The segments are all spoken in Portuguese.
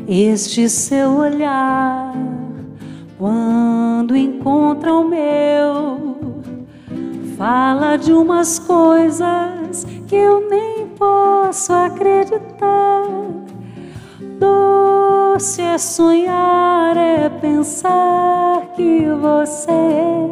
Este seu olhar, quando encontra o meu, fala de umas coisas que eu nem posso acreditar. Doce é sonhar, é pensar que você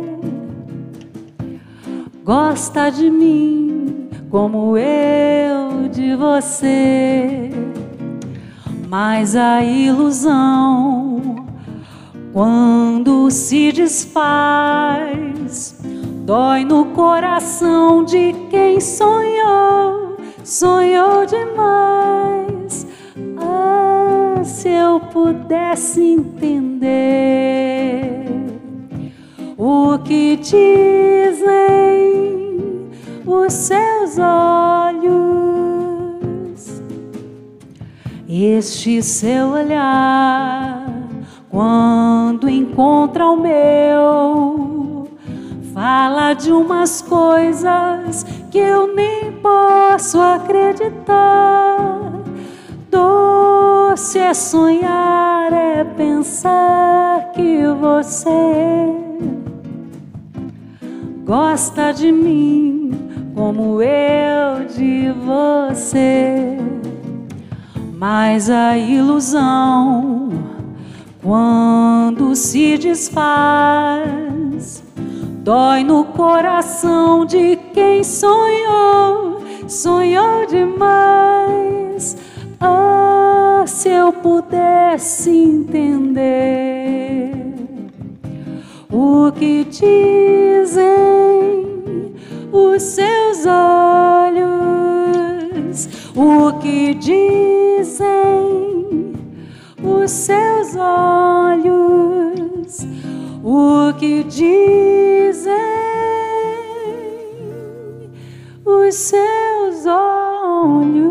gosta de mim como eu de você. Mas a ilusão, quando se desfaz, dói no coração de quem sonhou, sonhou demais. Ah, se eu pudesse entender o que dizem os seus olhos, este seu olhar, quando encontra o meu, fala de umas coisas que eu nem posso acreditar. Doce é sonhar, é pensar que você gosta de mim como eu de você. Mas a ilusão, quando se desfaz, dói no coração de quem sonhou, sonhou demais. Ah, se eu pudesse entender o que dizem os seus olhos, o que dizem os seus olhos, o que dizem os seus olhos.